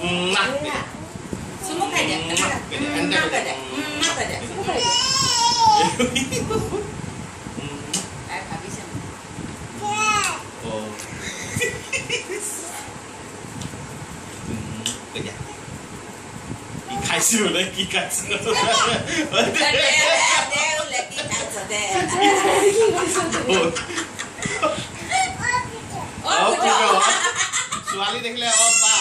Semua kada. Anda kada. Kada. Semua kada. Habis yang. Oh. Kaya. 開始了ね、開始了。ছোৱালী দেখিলে